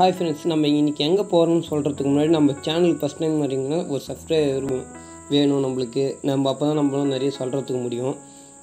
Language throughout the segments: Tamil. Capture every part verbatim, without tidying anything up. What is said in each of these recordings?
ஹாய் ஃப்ரெண்ட்ஸ், நம்ம இன்றைக்கி எங்கே போகிறோம்னு சொல்கிறதுக்கு முன்னாடி நம்ம சேனல் ஃபஸ்ட் டைம் வரீங்கன்னா ஒரு சப்ஸ்கிரைபர் வேணும் நம்மளுக்கு. நம்ம அப்போ தான் நம்மளும் நிறைய சொல்கிறதுக்கு முடியும்.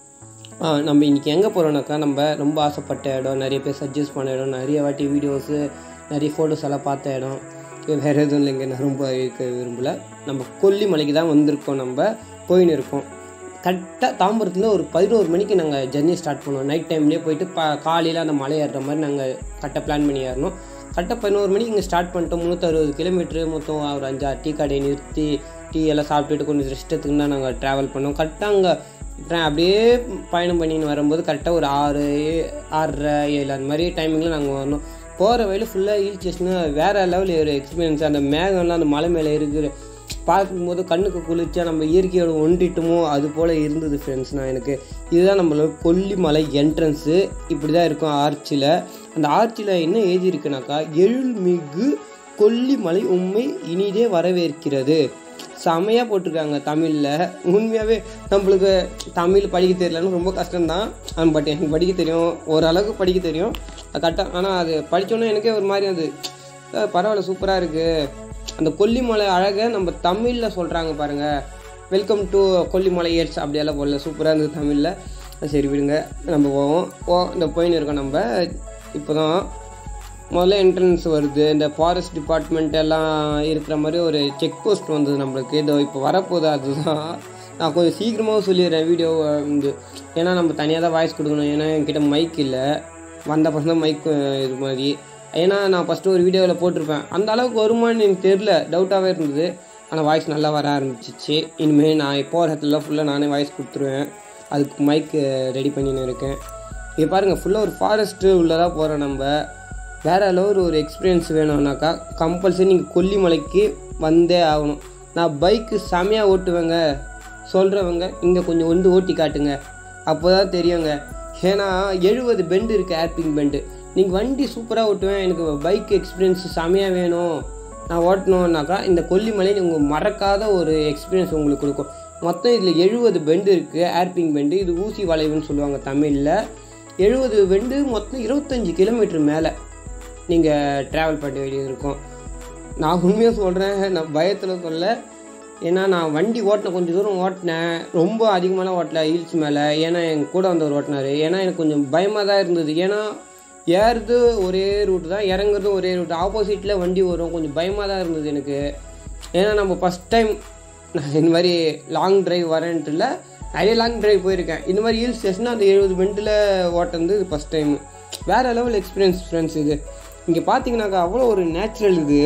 நம்ம இன்றைக்கி எங்கே போகிறோம்னாக்கா, நம்ம ரொம்ப ஆசைப்பட்ட இடம், நிறைய பேர் சஜஸ்ட் பண்ண இடம், நிறைய வாட்டி வீடியோஸு நிறைய ஃபோட்டோஸ் எல்லாம் பார்த்த இடம், வேறு எதுவும் இல்லைங்க. நான் ரொம்ப இருக்க விரும்பலை. நம்ம கொல்லி மலைக்கு தான் வந்திருக்கோம். நம்ம போயின்னு இருக்கோம். கரெக்டாக தாம்பரத்தில் ஒரு பதினோரு மணிக்கு நாங்கள் ஜர்னி ஸ்டார்ட் பண்ணுவோம். நைட் டைம்லேயே போயிட்டு ப காலையில் அந்த மலை ஏறுற மாதிரி நாங்கள் கரெக்டாக பிளான் பண்ணி ஏறணும். கரெக்டாக பதினோரு மணிக்கு இங்கே ஸ்டார்ட் பண்ணிட்டோம். முந்நூற்றறுபது கிலோமீட்ரு மொத்தம். ஒரு அஞ்சு டீ கடையை நிறுத்தி டீ எல்லாம் சாப்பிட்டுட்டு கொஞ்சம் ரெஸ்ட் எடுத்துக்கு தான் நாங்கள் ட்ராவல் பண்ணோம். கரெக்டாக அங்கே அப்படியே பயணம் பண்ணின்னு வரும்போது கரெக்டாக ஒரு ஆறு ஆறரை ஏழு அந்த மாதிரி டைமிங்கில் நாங்கள் வரணும். போகிற வழியில் ஃபுல்லாக ஹில் ஸ்டேஷனு வேறு லெவல் ஒரு எக்ஸ்பீரியன்ஸ். அந்த மேகம்லாம் அந்த மலை மேலே இருக்கிற பார்க்கும்போது கண்ணுக்கு குளிர்ச்சியாக நம்ம இயற்கையோட ஒன்றிட்டுமோ அது போல் இருந்தது ஃப்ரெண்ட்ஸ். நான் எனக்கு இதுதான் நம்மளோட கொல்லிமலை என்ட்ரன்ஸு. இப்படி தான் இருக்கும் ஆர்ச்சில். அந்த ஆர்ச்சில் என்ன எழுதியிருக்குனாக்கா, எழில்மிகு கொல்லிமலை உண்மை இனிதே வரவேற்கிறது. செமையாக போட்டிருக்காங்க தமிழில். உண்மையாகவே நம்மளுக்கு தமிழ் படிக்க தெரியலன்னு ரொம்ப கஷ்டம்தான். பட் எனக்கு படிக்க தெரியும், ஓரளவுக்கு படிக்க தெரியும் கரெக்டாக. ஆனால் அது படித்தோன்னே எனக்கே ஒரு மாதிரி அது பரவாயில்ல, சூப்பராக இருக்குது. அந்த கொல்லிமலை அழகை நம்ம தமிழில் சொல்கிறாங்க பாருங்கள். வெல்கம் டு கொல்லிமலை ஏர்ஸ் அப்படியெல்லாம் போடல, சூப்பராக இருந்தது தமிழில். சரி விடுங்க, நம்ம போவோம். ஓ இந்த போயின்னு இருக்கோம். நம்ம இப்போ தான் முதல்ல என்ட்ரன்ஸ் வருது. இந்த ஃபாரஸ்ட் டிபார்ட்மெண்ட் எல்லாம் இருக்கிற மாதிரி ஒரு செக் போஸ்ட் வந்தது நம்மளுக்கு. இதோ இப்போ வரப்போகுது. அதுதான் நான் கொஞ்சம் சீக்கிரமாக சொல்லிடுறேன் வீடியோ வந்து. ஏன்னா நம்ம தனியாக தான் வாய்ஸ் கொடுக்கணும். ஏன்னா என்கிட்ட மைக் இல்லை. வந்த பசங்க தான் மைக் இது மாதிரி. ஏன்னா நான் ஃபஸ்ட்டு ஒரு வீடியோவில் போட்டிருப்பேன். அந்த அளவுக்கு வருமானு எனக்கு தெரில, டவுட்டாகவே இருந்தது. ஆனால் வாய்ஸ் நல்லா வர ஆரம்பிச்சிச்சு. இனிமேல் நான் போகிற இடத்துல ஃபுல்லாக நானே வாய்ஸ் கொடுத்துருவேன். அதுக்கு மைக்கு ரெடி பண்ணின்னு இருக்கேன். இங்கே பாருங்கள், ஃபுல்லாக ஒரு ஃபாரஸ்ட்டு உள்ளதாக போகிறோம். நம்ம வேறு அளவு ஒரு எக்ஸ்பீரியன்ஸ் வேணும்னாக்கா கம்பல்சரி நீங்கள் கொல்லிமலைக்கு வந்தே ஆகணும். நான் பைக்கு செமையாக ஓட்டுவேங்க. சொல்கிறவங்க இங்கே கொஞ்சம் வந்து ஓட்டி காட்டுங்க, அப்போ தான் தெரியுங்க. ஏன்னா எழுபது பெண்டு இருக்குது, ஏர்பிங் பெண்டு. நீங்கள் வண்டி சூப்பராக ஓட்டுவேன், எனக்கு பைக் எக்ஸ்பீரியன்ஸ் செமையாக வேணும், நான் ஓட்டணுன்னாக்கா இந்த கொல்லிமலை நீங்கள் மறக்காத ஒரு எக்ஸ்பீரியன்ஸ் உங்களுக்கு கொடுக்கும். மொத்தம் இதில் எழுபது பெண்டு இருக்குது, ஏர்பிங் பெண்டு. இது ஊசி வளைவுன்னு சொல்லுவாங்க தமிழில். எழுபது பெண்டு, மொத்தம் இருபத்தஞ்சி கிலோமீட்டர் மேலே நீங்கள் ட்ராவல் பண்ண வேண்டியது இருக்கும். நான் உண்மையாக சொல்கிறேன், நான் பயத்தில் சொல்ல. ஏன்னா நான் வண்டி ஓட்டினேன், கொஞ்சம் தூரம் ஓட்டினேன், ரொம்ப அதிகமான ஓட்டல ஹில்ஸ் மேலே. ஏன்னா எங்கள் கூட வந்தவர் ஓட்டினார். ஏன்னா எனக்கு கொஞ்சம் பயமாக தான் இருந்தது. ஏன்னா ஏறுறது ஒரே ரூட்டு தான், இறங்குறதும் ஒரே ரூட்டு, ஆப்போசிட்டில் வண்டி வரும். கொஞ்சம் பயமாக தான் இருந்தது எனக்கு. ஏன்னா நம்ம ஃபஸ்ட் டைம் நான் இந்த மாதிரி லாங் ட்ரைவ் வரேன்ட்டு இல்லை, நிறைய லாங் ட்ரைவ் போயிருக்கேன். இந்த மாதிரி ஹில் ஸ்டேஷனாக அந்த எழுபது மினிட்டில் ஓட்டுறது இது ஃபஸ்ட் டைமு. வேறு லெவல் எக்ஸ்பீரியன்ஸ் ஃப்ரெண்ட்ஸ். இது இங்கே பார்த்தீங்கன்னாக்கா அவ்வளோ ஒரு நேச்சுரல். இது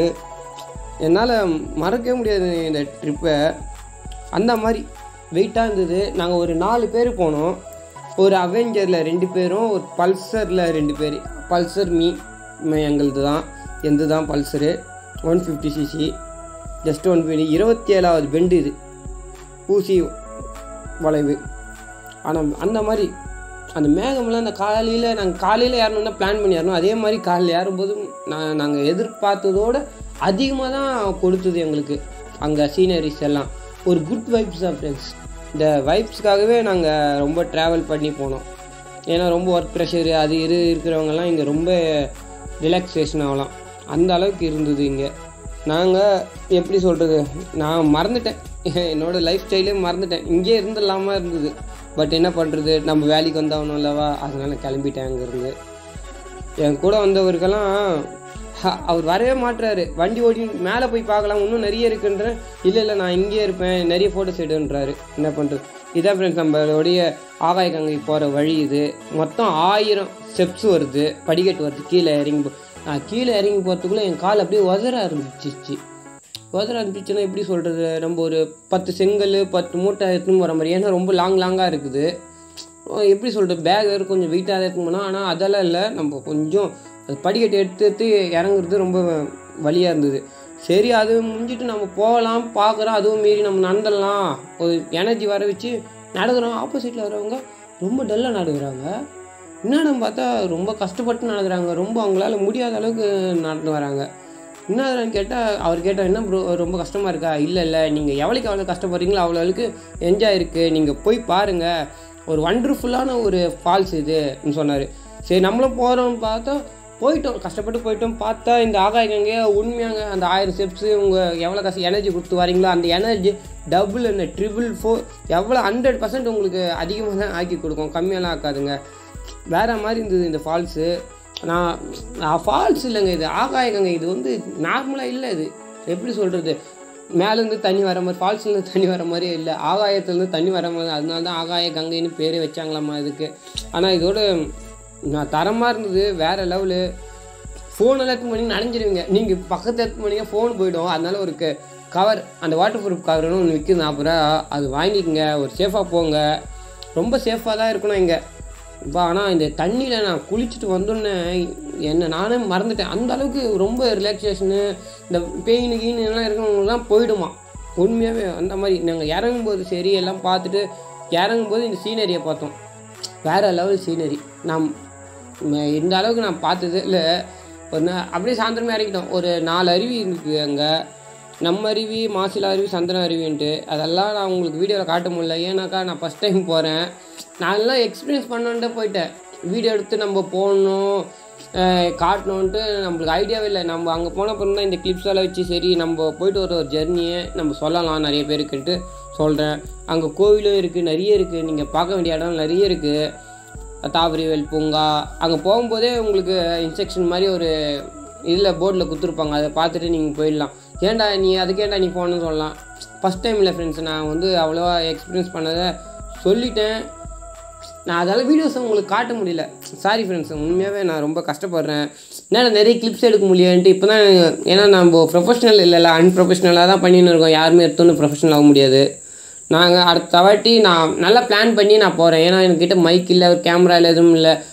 என்னால் மறக்கவே முடியாது இந்த ட்ரிப்பை. அந்த மாதிரி வெயிட்டாக இருந்தது. நாங்கள் ஒரு நாலு பேர் போனோம். ஒரு அவெஞ்சரில் ரெண்டு பேரும், ஒரு பல்சரில் ரெண்டு பேர். பல்சர் மீ எங்களது தான், எந்த தான் Pulsar one fifty CC, just one fifty. இருபத்தி ஏழாவது பெண்டு இது, ஊசி வளைவு. ஆனால் அந்த மாதிரி அந்த மேகமெல்லாம் அந்த காலையில் நாங்கள் காலையில் ஏறணும் தான் பிளான் பண்ணி ஏறணும். அதே மாதிரி காலையில் ஏறும்போதும் நான் நாங்கள் எதிர்பார்த்ததோடு அதிகமாக தான் கொடுத்தது எங்களுக்கு. அங்கே சீனரிஸ் எல்லாம் ஒரு குட் வைப்ஸ் தான் ஃப்ரெண்ட்ஸ். இந்த வைப்ஸ்க்காகவே நாங்கள் ரொம்ப ட்ராவல் பண்ணி போனோம். ஏன்னா ரொம்ப ஒர்க் ப்ரெஷரு அது இரு இருக்கிறவங்கெல்லாம் இங்கே ரொம்ப ரிலாக்ஸேஷன் ஆகலாம், அந்த அளவுக்கு இருந்தது இங்கே. நாங்கள் எப்படி சொல்கிறது, நான் மறந்துட்டேன், என்னோடய லைஃப் ஸ்டைலே மறந்துட்டேன். இங்கே இருந்துடலாமா இருந்தது. பட் என்ன பண்ணுறது, நம்ம வேலைக்கு வந்தாகணும் இல்லவா, அதனால் கிளம்பிட்டேன் அங்கேருந்து. என் கூட வந்தவருக்கெல்லாம் அவர் வரவே மாட்டுறாரு. வண்டி ஓடி மேலே போய் பார்க்கலாம், இன்னும் நிறைய இருக்குன்றேன். இல்லை இல்லை நான் இங்கேயே இருப்பேன், நிறைய ஃபோட்டோஸ் எடுன்றாரு. என்ன பண்ணுறது. இதான் ஃப்ரெண்ட்ஸ் நம்மளுடைய ஆகாய கங்கை போகிற வழி. இது மொத்தம் ஆயிரம் ஸ்டெப்ஸ் வருது, படிக்கட்டு வருது. கீழே இறங்கி நான் கீழே இறங்கி போகிறதுக்குள்ளே என் கால் அப்படியே உதற ஆரம்பிச்சிச்சு. உதற ஆரம்பிச்சுன்னா எப்படி சொல்கிறது, நம்ம ஒரு பத்து செங்கல் பத்து மூட்டை எடுத்துன்னு வர மாதிரி. ஏன்னா ரொம்ப லாங் லாங்காக இருக்குது. எப்படி சொல்கிறது, பேக் வேறு கொஞ்சம் வெயிட்டாக தான் இருக்குமானா. ஆனால் அதெல்லாம் இல்லை, நம்ம கொஞ்சம் அது படிக்கட்டு எடுத்து எடுத்து இறங்குறது ரொம்ப வலியாக இருந்தது. சரி அது முடிஞ்சிட்டு நம்ம போகலாம் பார்க்குறோம். அதுவும் மீறி நம்ம நடந்துடலாம், ஒரு எனர்ஜி வர வச்சு நடக்கிறோம். ஆப்போசிட்டில் வரவங்க ரொம்ப டல்லாக நடக்கிறாங்க. என்னென்னு பார்த்தா ரொம்ப கஷ்டப்பட்டு நடக்கிறாங்க. ரொம்ப அவங்களால முடியாத அளவுக்கு நடந்து வராங்க. என்னன்னு கேட்டால் அவர் கேட்டால், என்ன ப்ரோ ரொம்ப கஷ்டமாக இருக்கா? இல்லை இல்லை நீங்கள் எவ்வளோக்கு எவ்வளோ கஷ்டப்படுறீங்களோ அவ்வளோ அளவுக்கு என்ஜாய் இருக்குது, நீங்கள் போய் பாருங்கள், ஒரு ஒண்டர்ஃபுல்லான ஒரு ஃபால்ஸ் இதுன்னு சொன்னார். சரி நம்மளும் போகிறோம்னு பார்த்தா போயிட்டோம், கஷ்டப்பட்டு போயிட்டோம். பார்த்தா இந்த ஆகாய கங்கையை உண்மையாங்க அந்த ஆயிரம் ஸ்டெப்ஸு உங்கள் எவ்வளோ கஷ்டம் எனர்ஜி கொடுத்து வரீங்களோ அந்த எனர்ஜி டபுள் என்ன ட்ரிபிள் ஃபோர் எவ்வளோ ஹண்ட்ரட் பர்சன்ட் உங்களுக்கு அதிகமாக தான் ஆக்கி கொடுக்கும், கம்மியெல்லாம் ஆக்காதுங்க. வேறு மாதிரி இருந்தது இந்த ஃபால்ஸு. நான் நான் ஃபால்ஸ் இல்லைங்க, இது ஆகாய கங்கை. இது வந்து நார்மலாக இல்லை, இது எப்படி சொல்கிறது, மேலேருந்து தண்ணி வர மாதிரி ஃபால்ஸ்லேருந்து தண்ணி வர மாதிரியே இல்லை, ஆகாயத்துலேருந்து தண்ணி வர மாதிரி. அதனால தான் ஆகாய கங்கைன்னு பேரே வச்சாங்களாம்மா இதுக்கு. ஆனால் இதோட நான் தரமாக இருந்தது, வேறு லெவலு. ஃபோனெல்லாம் எடுத்து பண்ணி நனைஞ்சிருவீங்க, நீங்கள் பக்கத்தில் எடுத்து பண்ணிங்க ஃபோன் போய்டும். அதனால ஒரு க கவர் அந்த வாட்டர் ப்ரூஃப் கவர்னு ஒன்று விற்கிது நாற்பது ரூபா, அது வாங்கிக்கோங்க. ஒரு சேஃபாக போங்க, ரொம்ப சேஃபாக தான் இருக்கணும் இங்கே. இப்போ ஆனால் இந்த தண்ணியில் நான் குளிச்சுட்டு வந்தோன்னே என்ன நானே மறந்துட்டேன். அந்த அளவுக்கு ரொம்ப ரிலாக்ஸேஷனு, இந்த பெயின் கீன் எல்லாம் இருக்கிறவங்களுக்குலாம் போயிடுமா உண்மையாகவே. அந்த மாதிரி நாங்கள் இறங்கும்போது சரி எல்லாம் பார்த்துட்டு இறங்கும்போது இந்த சீனரியை பார்த்தோம், வேறு லெவல் சீனரி. நான் இந்த அளவுக்கு நான் பார்த்தது இல்லை. ஒரு நா அப்படியே சாயந்தரமே இறங்கிட்டோம். ஒரு நாலு அருவி இருக்குது அங்கே, நம்ம அருவி, மாசிலா அருவி, சந்தன அருவின்ட்டு. அதெல்லாம் நான் உங்களுக்கு வீடியோவில் காட்ட முடியல, ஏன்னாக்கா நான் ஃபஸ்ட் டைம் போகிறேன். நான் எல்லாம் எக்ஸ்பீரியன்ஸ் பண்ணோன்ட்டு போயிட்டேன். வீடியோ எடுத்து நம்ம போடணும் காட்டணுன்ட்டு நம்மளுக்கு ஐடியாவே இல்லை. நம்ம அங்கே போன பிறகு தான் இந்த கிளிப்ஸ் எல்லாம் வச்சு சரி நம்ம போயிட்டு வர ஒரு ஜெர்னியை நம்ம சொல்லலாம் நிறைய பேருக்குன்ட்டு சொல்கிறேன். அங்கே கோவிலும் இருக்குது, நிறைய இருக்குது, நீங்கள் பார்க்க வேண்டிய இடம் நிறைய இருக்குது. தாவரிவேல் பூங்கா அங்கே போகும்போதே உங்களுக்கு இன்ஸ்ட்ரக்ஷன் மாதிரி ஒரு இதில் போர்டில் கொடுத்துருப்பாங்க, அதை பார்த்துட்டு நீங்கள் போயிடலாம். ஏன்டா நீ அதுக்கேண்டா நீ போகணுன்னு சொல்லலாம். ஃபஸ்ட் டைம் இல்லை ஃப்ரெண்ட்ஸ், நான் வந்து அவ்வளோவா எக்ஸ்பீரியன்ஸ் பண்ணதை சொல்லிட்டேன். நான் அதால் வீடியோஸை உங்களுக்கு காட்ட முடியல, சாரி ஃப்ரெண்ட்ஸ். உண்மையாகவே நான் ரொம்ப கஷ்டப்படுறேன். ஏன்னா நிறைய கிளிப்ஸ் எடுக்க முடியலன்ட்டு இப்போ தான். ஏன்னா நம்ம ப்ரொஃபஷ்னல் இல்லைல்ல, அன்ப்ரொஃபஷ்னலாக தான் பண்ணின்னு இருக்கோம். யாருமே எடுத்தோன்னு ப்ரொஃபஷ்னல் ஆக முடியாது. நாங்கள் அடுத்த வாட்டி நான் நல்லா பிளான் பண்ணி நான் போகிறேன். ஏன்னா என்கிட்ட மைக் இல்லை, ஒரு கேமரா இல்லை, எதுவும் இல்லை.